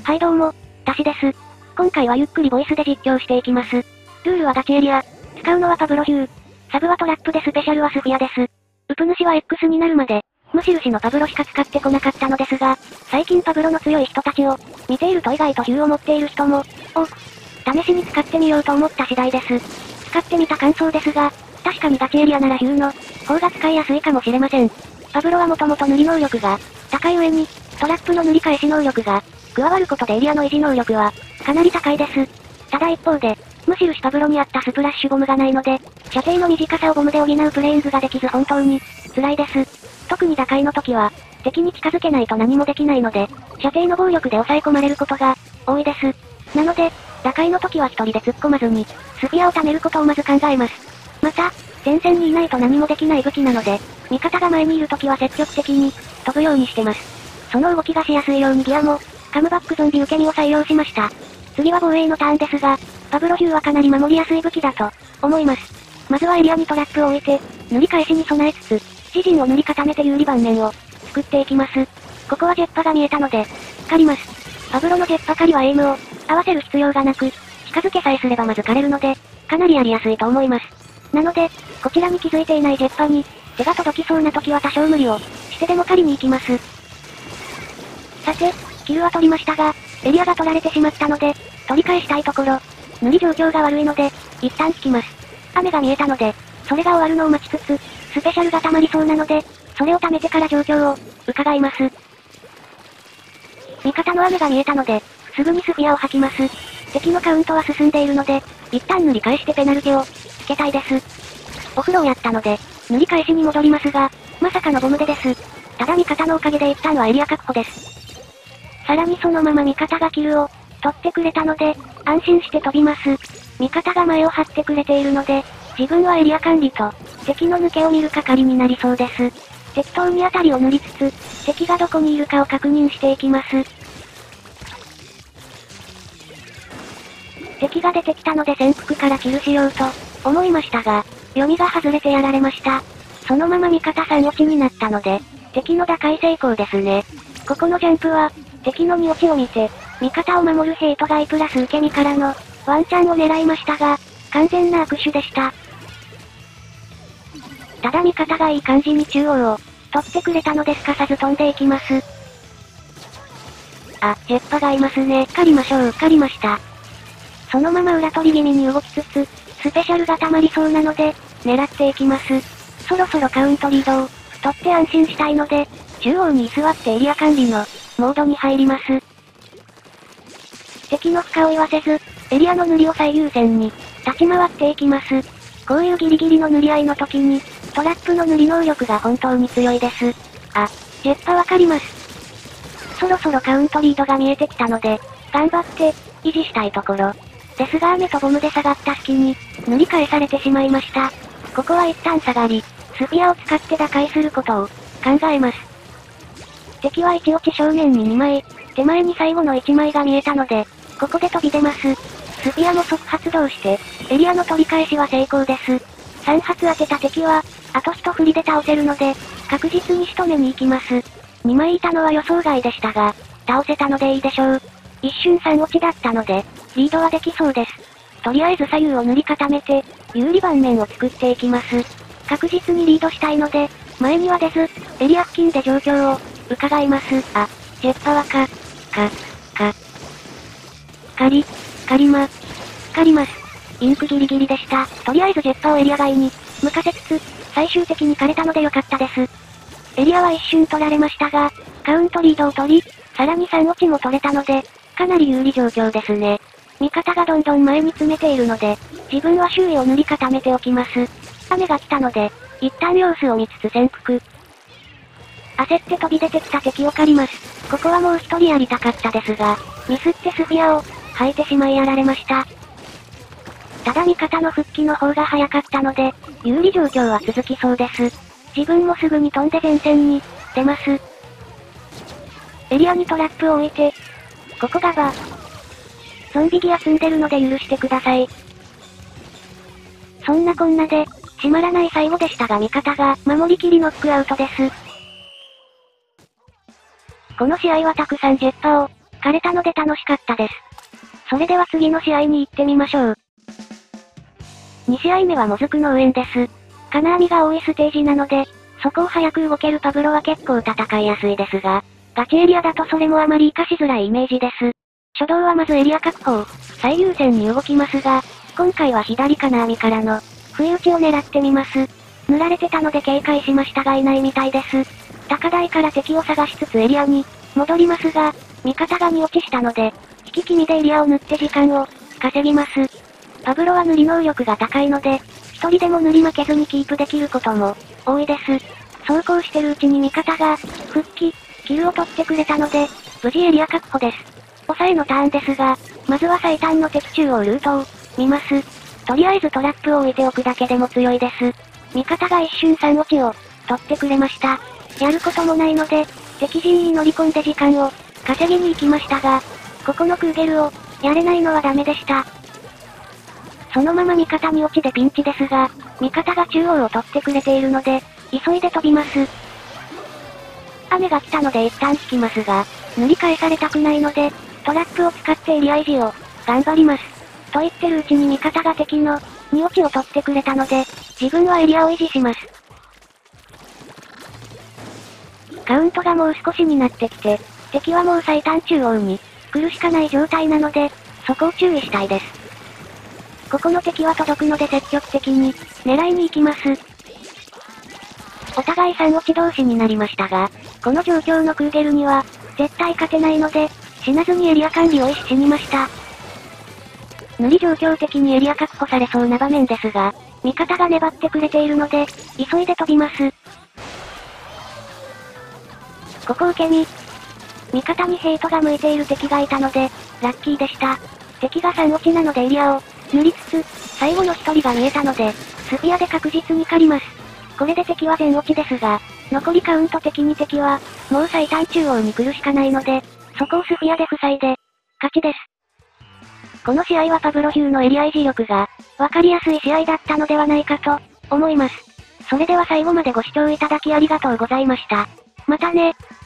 はいどうも、タシです。今回はゆっくりボイスで実況していきます。ルールはガチエリア。使うのはパブロヒュー。サブはトラップでスペシャルはスフィアです。ウプ主は X になるまで、無印のパブロしか使ってこなかったのですが、最近パブロの強い人たちを、見ていると意外とヒューを持っている人も、多く、試しに使ってみようと思った次第です。使ってみた感想ですが、確かにガチエリアならヒューの方が使いやすいかもしれません。パブロはもともと塗り能力が高い上に、トラップの塗り返し能力が加わることでエリアの維持能力はかなり高いです。ただ一方で、無印パブロにあったスプラッシュボムがないので、射程の短さをボムで補うプレイングができず本当に辛いです。特に打開の時は、敵に近づけないと何もできないので、射程の暴力で抑え込まれることが多いです。なので、打開の時は一人で突っ込まずに、スフィアを貯めることをまず考えます。また、前線にいないと何もできない武器なので、味方が前にいる時は積極的に飛ぶようにしてます。その動きがしやすいようにギアも、カムバックゾンビ受け身を採用しました。次は防衛のターンですが、パブロヒューはかなり守りやすい武器だと思います。まずはエリアにトラップを置いて、塗り返しに備えつつ、自陣を塗り固めて有利盤面を作っていきます。ここはジェッパが見えたので、狩ります。パブロのジェッパ狩りはエイムを合わせる必要がなく、近づけさえすればまず狩れるので、かなりやりやすいと思います。なので、こちらに気づいていないジェッパに、手が届きそうな時は多少無理をしてでも狩りに行きます。さて、キルは取りましたが、エリアが取られてしまったので、取り返したいところ。塗り状況が悪いので、一旦引きます。雨が見えたので、それが終わるのを待ちつつ、スペシャルが溜まりそうなので、それを溜めてから状況を伺います。味方の雨が見えたので、すぐにスフィアを吐きます。敵のカウントは進んでいるので、一旦塗り返してペナルティをつけたいです。お風呂をやったので、塗り返しに戻りますが、まさかのボムでです。ただ味方のおかげで一旦はエリア確保です。さらにそのまま味方がキルを取ってくれたので、安心して飛びます。味方が前を張ってくれているので、自分はエリア管理と、敵の抜けを見る係になりそうです。適当に辺りを塗りつつ、敵がどこにいるかを確認していきます。敵が出てきたので潜伏からキルしようと思いましたが、読みが外れてやられました。そのまま味方3落ちになったので、敵の打開成功ですね。ここのジャンプは、敵の2落ちを見て、味方を守るヘイトガイプラス受け身からの、ワンチャンを狙いましたが、完全な握手でした。ただ味方がいい感じに中央を、取ってくれたのですかさず飛んでいきます。あ、ジェッパがいますね。狩りましょう。狩りました。そのまま裏取り気味に動きつつ、スペシャルが溜まりそうなので、狙っていきます。そろそろカウントリードを、取って安心したいので、中央に居座ってエリア管理の、モードに入ります。敵の負荷を言わせず、エリアの塗りを最優先に、立ち回っていきます。こういうギリギリの塗り合いの時に、トラップの塗り能力が本当に強いです。あ、ジェッパわかります。そろそろカウントリードが見えてきたので、頑張って、維持したいところ。ですが雨とボムで下がった隙に、塗り返されてしまいました。ここは一旦下がり、スフィアを使って打開することを、考えます。敵は1落ち正面に2枚、手前に最後の1枚が見えたので、ここで飛び出ます。スフィアも即発動して、エリアの取り返しは成功です。3発当てた敵は、あと1振りで倒せるので、確実に仕留めに行きます。2枚いたのは予想外でしたが、倒せたのでいいでしょう。一瞬3落ちだったので、リードはできそうです。とりあえず左右を塗り固めて、有利盤面を作っていきます。確実にリードしたいので、前には出ず、エリア付近で状況を、伺います。あ、ジェッパは借ります。インクギリギリでした。とりあえずジェッパをエリア外に、向かせつつ、最終的に枯れたので良かったです。エリアは一瞬取られましたが、カウントリードを取り、さらに3落ちも取れたので、かなり有利状況ですね。味方がどんどん前に詰めているので、自分は周囲を塗り固めておきます。雨が来たので、一旦様子を見つつ潜伏。焦って飛び出てきた敵を狩ります。ここはもう一人やりたかったですが、ミスってスフィアを、吐いてしまいやられました。ただ味方の復帰の方が早かったので、有利状況は続きそうです。自分もすぐに飛んで前線に、出ます。エリアにトラップを置いて、ここがゾンビギア積んでるので許してください。そんなこんなで、締まらない最後でしたが味方が守りきりノックアウトです。この試合はたくさんジェッパを枯れたので楽しかったです。それでは次の試合に行ってみましょう。2試合目はモズク農園です。金網が多いステージなので、そこを早く動けるパブロは結構戦いやすいですが、ガチエリアだとそれもあまり活かしづらいイメージです。初動はまずエリア確保を最優先に動きますが、今回は左金網からの不意打ちを狙ってみます。塗られてたので警戒しましたがいないみたいです。高台から敵を探しつつエリアに戻りますが、味方が2落ちしたので、引き気味でエリアを塗って時間を稼ぎます。パブロは塗り能力が高いので、一人でも塗り負けずにキープできることも多いです。走行してるうちに味方が復帰、キルを取ってくれたので、無事エリア確保です。抑えのターンですが、まずは最短の的中央ルートを見ます。とりあえずトラップを置いておくだけでも強いです。味方が一瞬3落ちを取ってくれました。やることもないので、敵陣に乗り込んで時間を稼ぎに行きましたが、ここのクーゲルをやれないのはダメでした。そのまま味方に落ちでピンチですが、味方が中央を取ってくれているので、急いで飛びます。雨が来たので一旦引きますが、塗り返されたくないので、トラップを使ってエリア維持を頑張ります。と言ってるうちに味方が敵の2落ちを取ってくれたので、自分はエリアを維持します。カウントがもう少しになってきて、敵はもう最短中央に来るしかない状態なので、そこを注意したいです。ここの敵は届くので積極的に狙いに行きます。お互い3落ち同士になりましたが、この状況のクーゲルには絶対勝てないので、死なずにエリア管理を意識しにました。塗り状況的にエリア確保されそうな場面ですが、味方が粘ってくれているので、急いで飛びます。ここ受け身。味方にヘイトが向いている敵がいたので、ラッキーでした。敵が3落ちなのでエリアを塗りつつ、最後の1人が見えたので、スフィアで確実に狩ります。これで敵は全落ちですが、残りカウント的に敵は、もう最短中央に来るしかないので、そこをスフィアで塞いで、勝ちです。この試合はパブロヒューのエリア維持力が、わかりやすい試合だったのではないかと、思います。それでは最後までご視聴いただきありがとうございました。またね。